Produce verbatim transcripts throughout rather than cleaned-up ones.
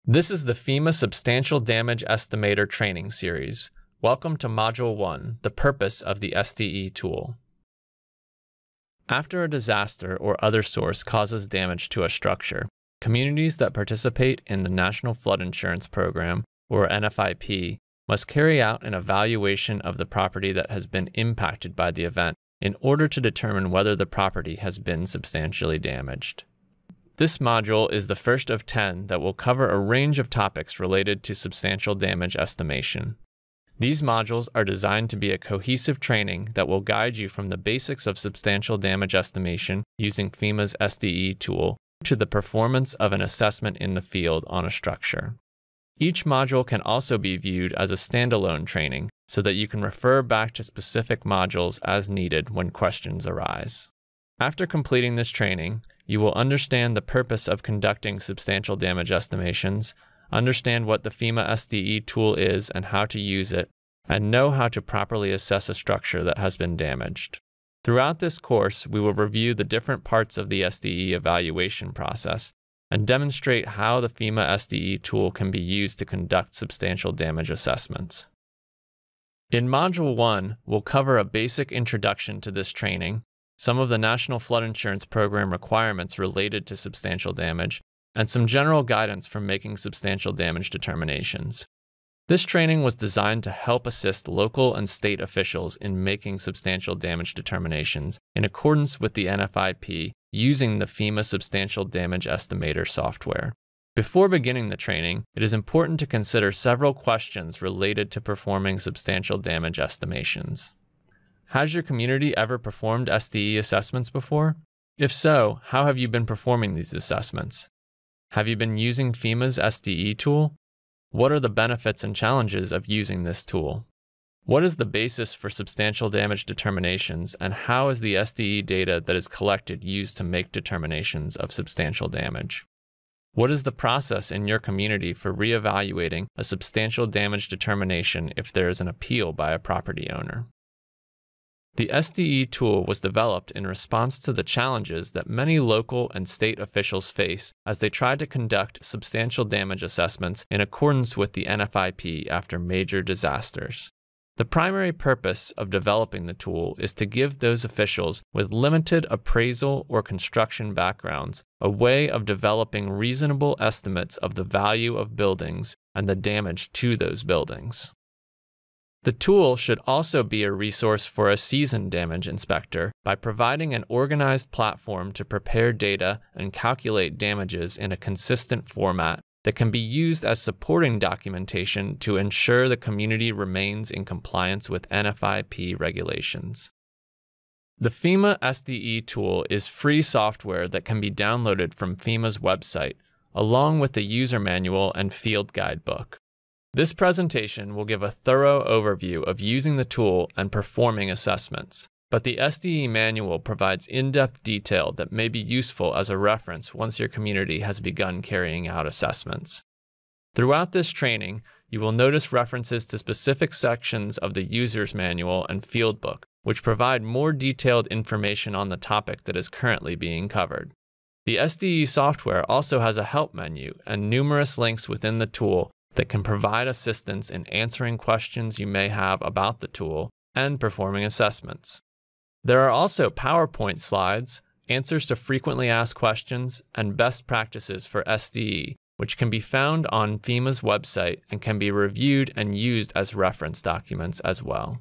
This is the FEMA Substantial Damage Estimator Training Series. Welcome to Module one, the purpose of the S D E tool. After a disaster or other source causes damage to a structure, communities that participate in the National Flood Insurance Program, or N F I P, must carry out an evaluation of the property that has been impacted by the event in order to determine whether the property has been substantially damaged. This module is the first of ten that will cover a range of topics related to substantial damage estimation. These modules are designed to be a cohesive training that will guide you from the basics of substantial damage estimation using FEMA's S D E tool to the performance of an assessment in the field on a structure. Each module can also be viewed as a standalone training so that you can refer back to specific modules as needed when questions arise. After completing this training, you will understand the purpose of conducting substantial damage estimations, understand what the FEMA S D E tool is and how to use it, and know how to properly assess a structure that has been damaged. Throughout this course, we will review the different parts of the S D E evaluation process and demonstrate how the FEMA S D E tool can be used to conduct substantial damage assessments. In Module one, we'll cover a basic introduction to this training, some of the National Flood Insurance Program requirements related to substantial damage, and some general guidance for making substantial damage determinations. This training was designed to help assist local and state officials in making substantial damage determinations in accordance with the N F I P using the FEMA Substantial Damage Estimator software. Before beginning the training, it is important to consider several questions related to performing substantial damage estimations. Has your community ever performed S D E assessments before? If so, how have you been performing these assessments? Have you been using FEMA's S D E tool? What are the benefits and challenges of using this tool? What is the basis for substantial damage determinations, and how is the S D E data that is collected used to make determinations of substantial damage? What is the process in your community for reevaluating a substantial damage determination if there is an appeal by a property owner? The S D E tool was developed in response to the challenges that many local and state officials face as they try to conduct substantial damage assessments in accordance with the N F I P after major disasters. The primary purpose of developing the tool is to give those officials with limited appraisal or construction backgrounds a way of developing reasonable estimates of the value of buildings and the damage to those buildings. The tool should also be a resource for a seasoned damage inspector by providing an organized platform to prepare data and calculate damages in a consistent format that can be used as supporting documentation to ensure the community remains in compliance with N F I P regulations. The FEMA S D E tool is free software that can be downloaded from FEMA's website, along with the user manual and field guidebook. This presentation will give a thorough overview of using the tool and performing assessments, but the S D E manual provides in-depth detail that may be useful as a reference once your community has begun carrying out assessments. Throughout this training, you will notice references to specific sections of the user's manual and field book, which provide more detailed information on the topic that is currently being covered. The S D E software also has a help menu and numerous links within the tool that can provide assistance in answering questions you may have about the tool and performing assessments. There are also PowerPoint slides, answers to frequently asked questions, and best practices for S D E, which can be found on FEMA's website and can be reviewed and used as reference documents as well.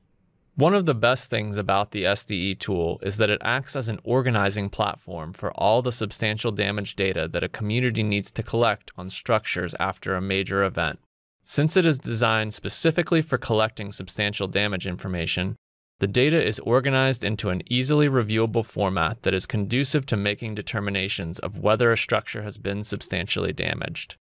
One of the best things about the S D E tool is that it acts as an organizing platform for all the substantial damage data that a community needs to collect on structures after a major event. Since it is designed specifically for collecting substantial damage information, the data is organized into an easily reviewable format that is conducive to making determinations of whether a structure has been substantially damaged.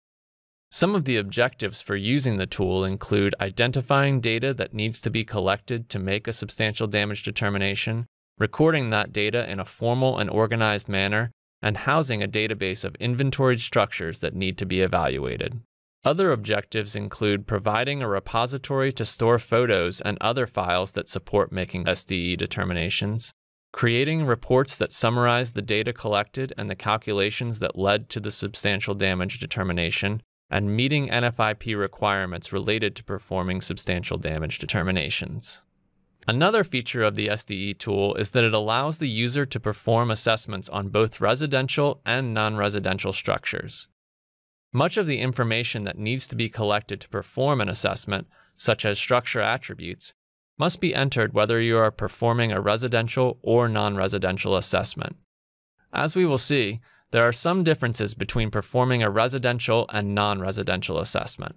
Some of the objectives for using the tool include identifying data that needs to be collected to make a substantial damage determination, recording that data in a formal and organized manner, and housing a database of inventoried structures that need to be evaluated. Other objectives include providing a repository to store photos and other files that support making S D E determinations, creating reports that summarize the data collected and the calculations that led to the substantial damage determination, and meeting N F I P requirements related to performing substantial damage determinations. Another feature of the S D E tool is that it allows the user to perform assessments on both residential and non-residential structures. Much of the information that needs to be collected to perform an assessment, such as structure attributes, must be entered whether you are performing a residential or non-residential assessment. As we will see, there are some differences between performing a residential and non-residential assessment.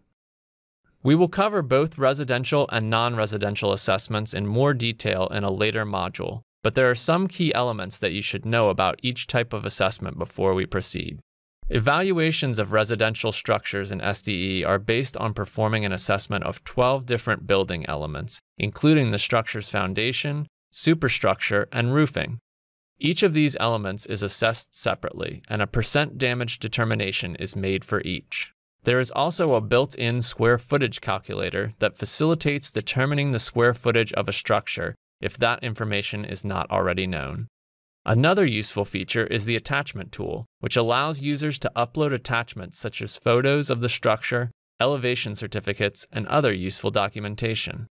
We will cover both residential and non-residential assessments in more detail in a later module, but there are some key elements that you should know about each type of assessment before we proceed. Evaluations of residential structures in S D E are based on performing an assessment of twelve different building elements, including the structure's foundation, superstructure, and roofing. Each of these elements is assessed separately, and a percent damage determination is made for each. There is also a built-in square footage calculator that facilitates determining the square footage of a structure if that information is not already known. Another useful feature is the attachment tool, which allows users to upload attachments such as photos of the structure, elevation certificates, and other useful documentation.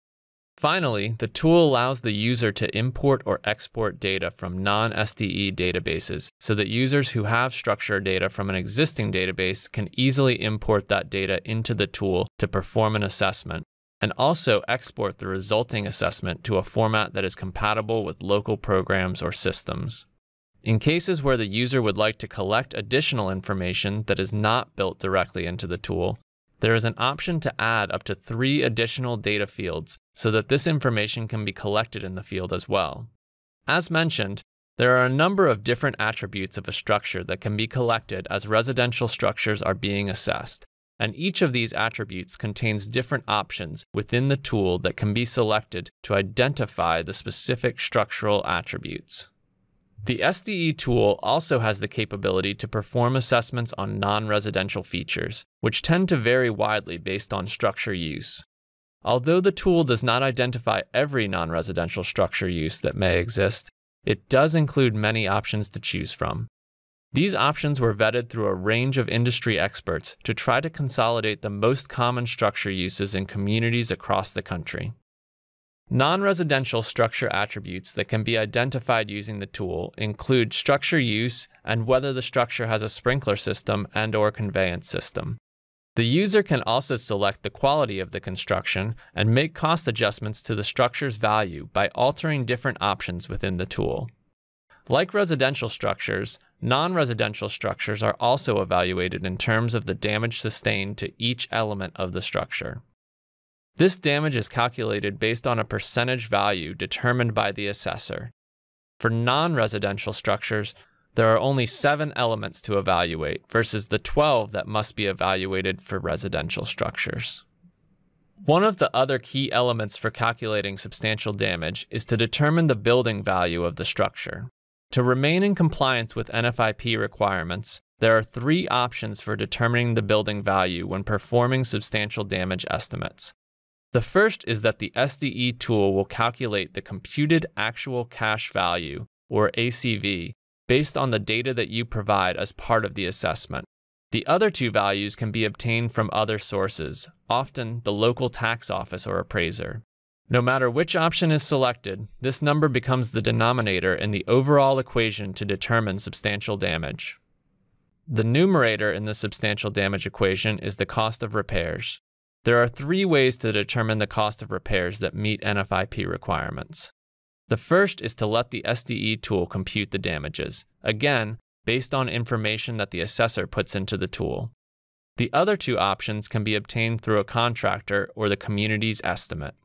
Finally, the tool allows the user to import or export data from non-S D E databases so that users who have structure data from an existing database can easily import that data into the tool to perform an assessment, and also export the resulting assessment to a format that is compatible with local programs or systems. In cases where the user would like to collect additional information that is not built directly into the tool, there is an option to add up to three additional data fields so that this information can be collected in the field as well. As mentioned, there are a number of different attributes of a structure that can be collected as residential structures are being assessed, and each of these attributes contains different options within the tool that can be selected to identify the specific structural attributes. The S D E tool also has the capability to perform assessments on non-residential features, which tend to vary widely based on structure use. Although the tool does not identify every non-residential structure use that may exist, it does include many options to choose from. These options were vetted through a range of industry experts to try to consolidate the most common structure uses in communities across the country. Non-residential structure attributes that can be identified using the tool include structure use and whether the structure has a sprinkler system and/or conveyance system. The user can also select the quality of the construction and make cost adjustments to the structure's value by altering different options within the tool. Like residential structures, non-residential structures are also evaluated in terms of the damage sustained to each element of the structure. This damage is calculated based on a percentage value determined by the assessor. For non-residential structures, there are only seven elements to evaluate versus the twelve that must be evaluated for residential structures. One of the other key elements for calculating substantial damage is to determine the building value of the structure. To remain in compliance with N F I P requirements, there are three options for determining the building value when performing substantial damage estimates. The first is that the S D E tool will calculate the computed actual cash value, or A C V, based on the data that you provide as part of the assessment. The other two values can be obtained from other sources, often the local tax office or appraiser. No matter which option is selected, this number becomes the denominator in the overall equation to determine substantial damage. The numerator in the substantial damage equation is the cost of repairs. There are three ways to determine the cost of repairs that meet N F I P requirements. The first is to let the S D E tool compute the damages, again, based on information that the assessor puts into the tool. The other two options can be obtained through a contractor or the community's estimate.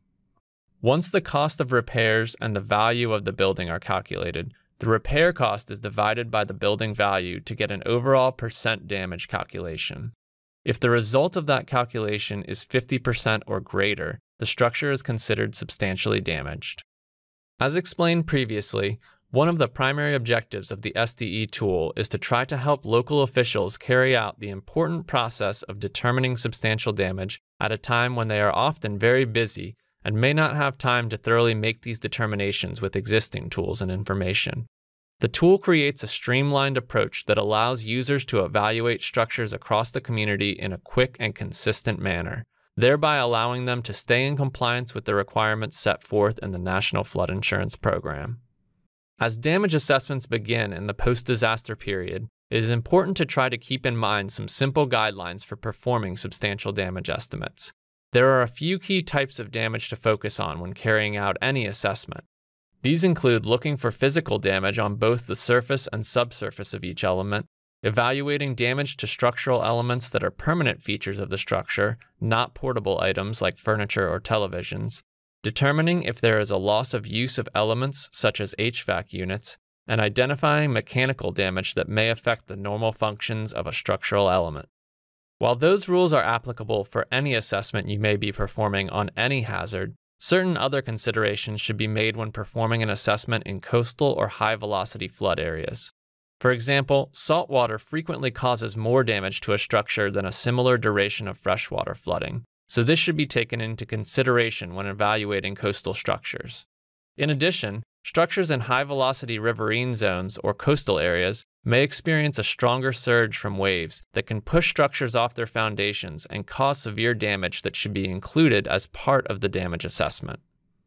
Once the cost of repairs and the value of the building are calculated, the repair cost is divided by the building value to get an overall percent damage calculation. If the result of that calculation is fifty percent or greater, the structure is considered substantially damaged. As explained previously, one of the primary objectives of the S D E tool is to try to help local officials carry out the important process of determining substantial damage at a time when they are often very busy and may not have time to thoroughly make these determinations with existing tools and information. The tool creates a streamlined approach that allows users to evaluate structures across the community in a quick and consistent manner, thereby allowing them to stay in compliance with the requirements set forth in the National Flood Insurance Program. As damage assessments begin in the post-disaster period, it is important to try to keep in mind some simple guidelines for performing substantial damage estimates. There are a few key types of damage to focus on when carrying out any assessment. These include looking for physical damage on both the surface and subsurface of each element, evaluating damage to structural elements that are permanent features of the structure, not portable items like furniture or televisions, determining if there is a loss of use of elements such as H V A C units, and identifying mechanical damage that may affect the normal functions of a structural element. While those rules are applicable for any assessment you may be performing on any hazard, certain other considerations should be made when performing an assessment in coastal or high-velocity flood areas. For example, salt water frequently causes more damage to a structure than a similar duration of freshwater flooding, so this should be taken into consideration when evaluating coastal structures. In addition, structures in high-velocity riverine zones or coastal areas may experience a stronger surge from waves that can push structures off their foundations and cause severe damage that should be included as part of the damage assessment.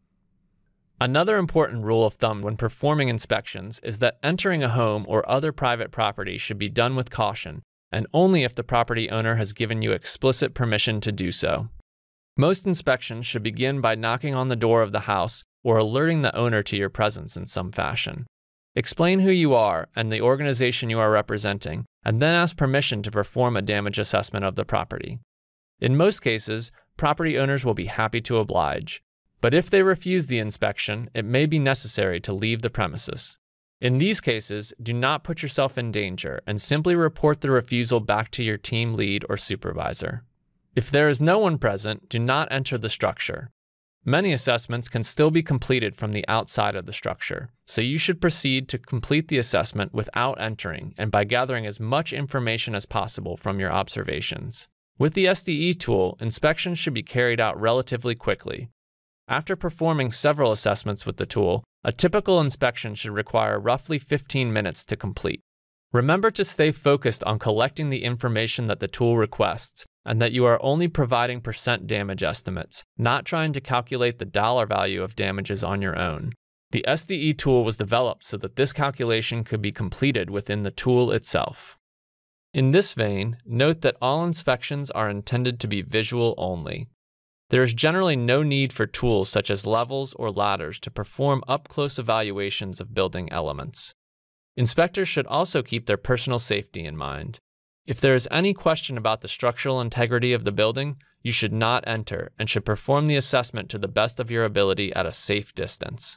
Another important rule of thumb when performing inspections is that entering a home or other private property should be done with caution, and only if the property owner has given you explicit permission to do so. Most inspections should begin by knocking on the door of the house or alerting the owner to your presence in some fashion. Explain who you are and the organization you are representing, and then ask permission to perform a damage assessment of the property. In most cases, property owners will be happy to oblige, but if they refuse the inspection, it may be necessary to leave the premises. In these cases, do not put yourself in danger and simply report the refusal back to your team lead or supervisor. If there is no one present, do not enter the structure. Many assessments can still be completed from the outside of the structure, so you should proceed to complete the assessment without entering and by gathering as much information as possible from your observations. With the S D E tool, inspections should be carried out relatively quickly. After performing several assessments with the tool, a typical inspection should require roughly fifteen minutes to complete. Remember to stay focused on collecting the information that the tool requests, and that you are only providing percent damage estimates, not trying to calculate the dollar value of damages on your own. The S D E tool was developed so that this calculation could be completed within the tool itself. In this vein, note that all inspections are intended to be visual only. There is generally no need for tools such as levels or ladders to perform up-close evaluations of building elements. Inspectors should also keep their personal safety in mind. If there is any question about the structural integrity of the building, you should not enter and should perform the assessment to the best of your ability at a safe distance.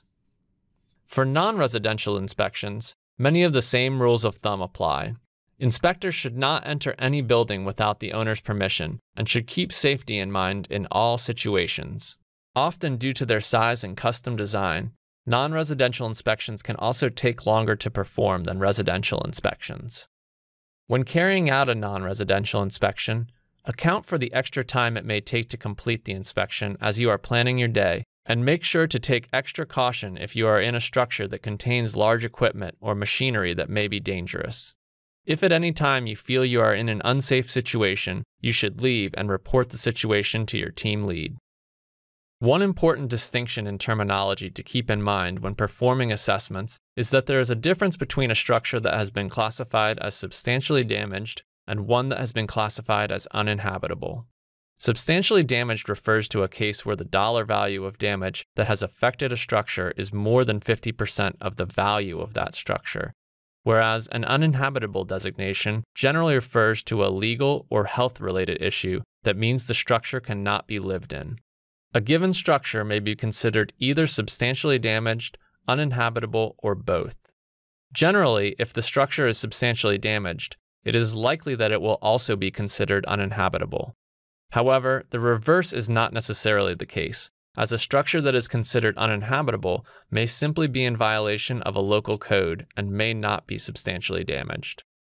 For non-residential inspections, many of the same rules of thumb apply. Inspectors should not enter any building without the owner's permission and should keep safety in mind in all situations. Often due to their size and custom design, non-residential inspections can also take longer to perform than residential inspections. When carrying out a non-residential inspection, account for the extra time it may take to complete the inspection as you are planning your day, and make sure to take extra caution if you are in a structure that contains large equipment or machinery that may be dangerous. If at any time you feel you are in an unsafe situation, you should leave and report the situation to your team lead. One important distinction in terminology to keep in mind when performing assessments is that there is a difference between a structure that has been classified as substantially damaged and one that has been classified as uninhabitable. Substantially damaged refers to a case where the dollar value of damage that has affected a structure is more than fifty percent of the value of that structure, whereas an uninhabitable designation generally refers to a legal or health-related issue that means the structure cannot be lived in. A given structure may be considered either substantially damaged, uninhabitable, or both. Generally, if the structure is substantially damaged, it is likely that it will also be considered uninhabitable. However, the reverse is not necessarily the case, as a structure that is considered uninhabitable may simply be in violation of a local code and may not be substantially damaged.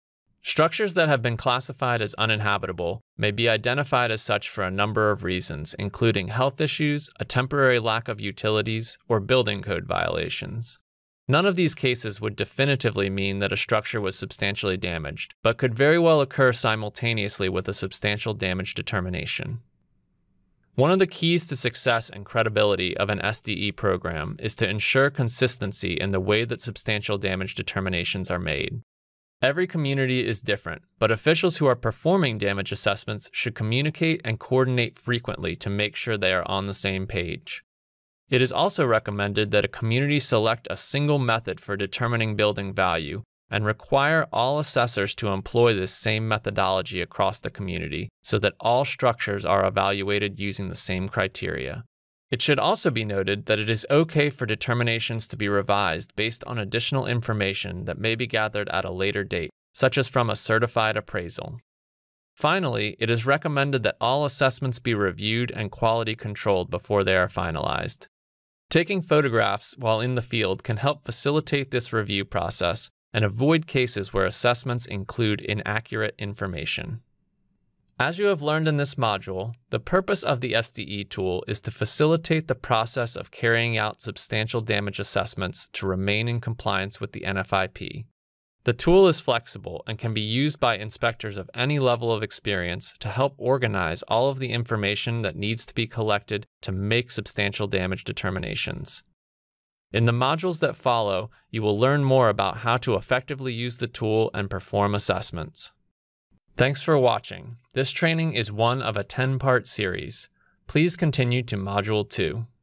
Structures that have been classified as uninhabitable may be identified as such for a number of reasons, including health issues, a temporary lack of utilities, or building code violations. None of these cases would definitively mean that a structure was substantially damaged, but could very well occur simultaneously with a substantial damage determination. One of the keys to success and credibility of an S D E program is to ensure consistency in the way that substantial damage determinations are made. Every community is different, but officials who are performing damage assessments should communicate and coordinate frequently to make sure they are on the same page. It is also recommended that a community select a single method for determining building value and require all assessors to employ this same methodology across the community so that all structures are evaluated using the same criteria. It should also be noted that it is okay for determinations to be revised based on additional information that may be gathered at a later date, such as from a certified appraisal. Finally, it is recommended that all assessments be reviewed and quality controlled before they are finalized. Taking photographs while in the field can help facilitate this review process and avoid cases where assessments include inaccurate information. As you have learned in this module, the purpose of the S D E tool is to facilitate the process of carrying out substantial damage assessments to remain in compliance with the N F I P. The tool is flexible and can be used by inspectors of any level of experience to help organize all of the information that needs to be collected to make substantial damage determinations. In the modules that follow, you will learn more about how to effectively use the tool and perform assessments. Thanks for watching. This training is one of a ten-part series. Please continue to Module two.